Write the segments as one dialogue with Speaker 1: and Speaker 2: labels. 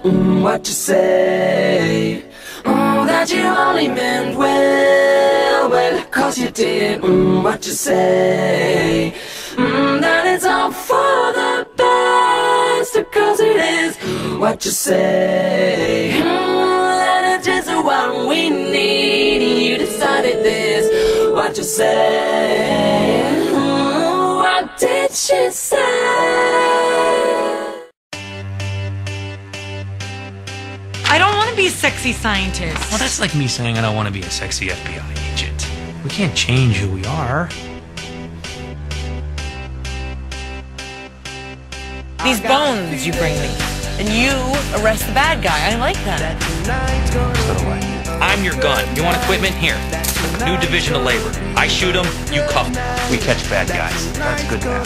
Speaker 1: what you say. That you only meant well, cause you did, what you say. That it's all for the best, cause it is, what you say. That it's just what we need, you decided this, what you say. What did she say?
Speaker 2: I don't want to be a sexy scientist.
Speaker 3: Well, that's like me saying I don't want to be a sexy FBI agent. We can't change who we are.
Speaker 2: These bones you bring me, and you arrest the bad guy. I like that.
Speaker 3: So do I. I'm your gun. You want equipment? Here. New division of labor. I shoot them, you cuff them. We catch bad guys. That's good math.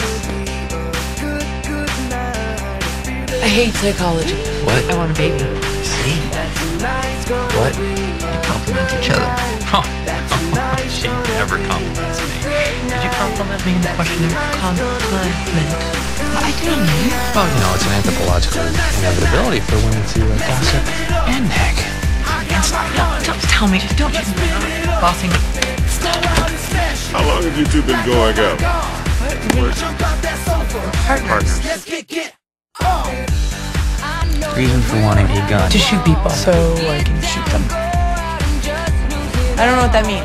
Speaker 2: I hate psychology.
Speaker 3: What?
Speaker 2: I want a baby.
Speaker 3: See? What? You compliment each other. Oh, she never compliments me. Did you compliment me in the questionnaire?
Speaker 2: Compliment. I didn't.
Speaker 3: Well, you know, it's an anthropological inevitability for women to gossip and nag.
Speaker 2: Don't tell me. Just don't you bossing.
Speaker 4: How long have you two been going out?
Speaker 2: Partners.
Speaker 3: Reason for wanting a gun.
Speaker 2: To shoot people. So I can shoot them. I don't know what that means.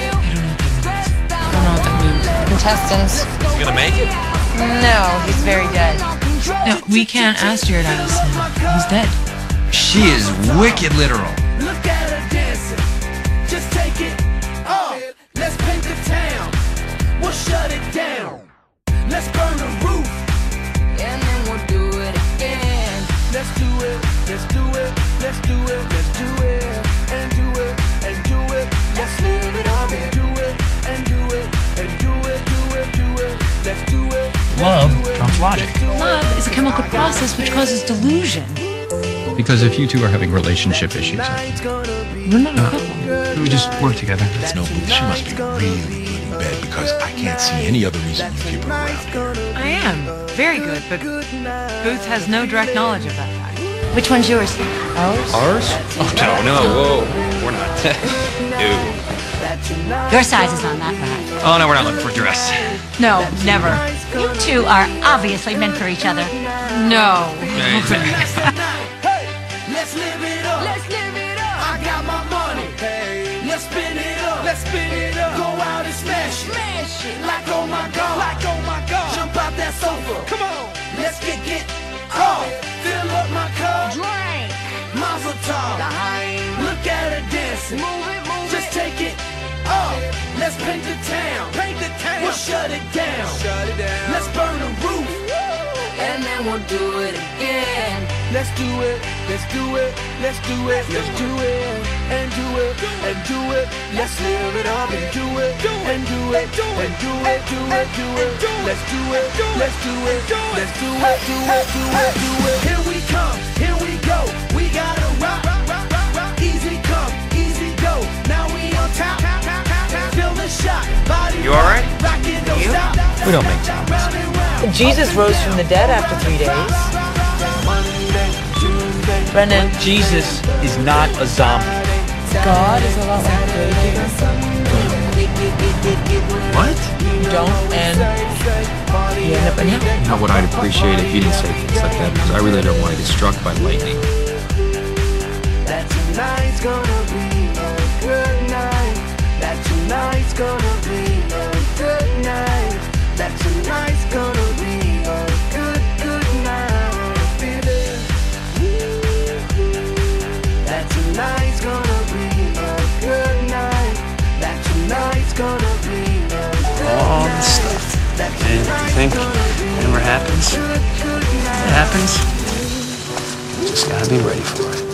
Speaker 2: I don't know what that means. Contestants.
Speaker 3: Is he gonna make it?
Speaker 2: No, he's very dead. No, we can't ask Jared Addison. He's dead.
Speaker 5: She is wicked literal.
Speaker 1: Look at her dancing, just take it off. Let's paint the town, we'll shut it down. Let's burn the roof, and then we'll do it again. Let's do it, let's do it, let's do it, let's do it, and do it, and do it. Let's live it up and do it, and do it, and do it, do it, do it. Let's do it.
Speaker 3: Love trumps logic.
Speaker 2: Love is a chemical process which causes delusion.
Speaker 5: Because if you two are having relationship issues,
Speaker 2: We're not a couple.
Speaker 3: We just work together.
Speaker 4: That's no booth. She must be really good in bed because I can't see any other reason you keep her around.
Speaker 2: I am. Very good, but Booth has no direct knowledge of that fact.
Speaker 6: Which one's yours?
Speaker 2: Ours?
Speaker 3: Ours? Oh, no, whoa. We're not. No.
Speaker 6: Your size is on that rack.
Speaker 3: Oh, no, we're not looking for a dress.
Speaker 2: No, never.
Speaker 6: You two are obviously meant for each other.
Speaker 2: No.
Speaker 3: Yeah, exactly.
Speaker 1: Hey, let's live it up. Let's live it up. I got my money. Hey, let's spin it up. Let's spin it up. Go out and smash it. Smash it. Like oh my god. Like oh my god. Jump out that sofa. Come on. Let's get off. Fill up my cup. Drink. Mazel tov. Look at her dancing. Move it, move just take it off. Let's paint the town. Paint the town. We'll shut it down. Shut it down. Let's burn the roof. And then we'll do it again. Let's do it, let's do it, let's do it, let's do it, and do it, and do it. Let's live it up and do it, and do it, and do it, do it, do it. Let's do it, let's do it, let's do it, do it, do it, do it. Here we come, here we go. We gotta rock, rock, rock, rock. Easy come, easy go. Now we on top, feel the shot. Body
Speaker 3: You alright?
Speaker 1: rockin', don't stop.
Speaker 3: We don't make sounds.
Speaker 2: Jesus rose from the dead after 3 days. Brennan,
Speaker 3: Jesus is not a zombie.
Speaker 2: God is a lot like a grave digger.
Speaker 3: What?
Speaker 2: You don't, and you end up in hell.
Speaker 5: not what I'd appreciate if you didn't say things like that, because I really don't want to get struck by lightning.
Speaker 1: That tonight's gonna be a good night. That tonight's gonna be a good night. That tonight's gonna be a good night. Feel it. That tonight's gonna be a good night. That tonight's gonna be a good
Speaker 3: All
Speaker 1: night.
Speaker 3: this stuff.
Speaker 1: That
Speaker 3: And you think it never happens? It happens. Just gotta be ready for it.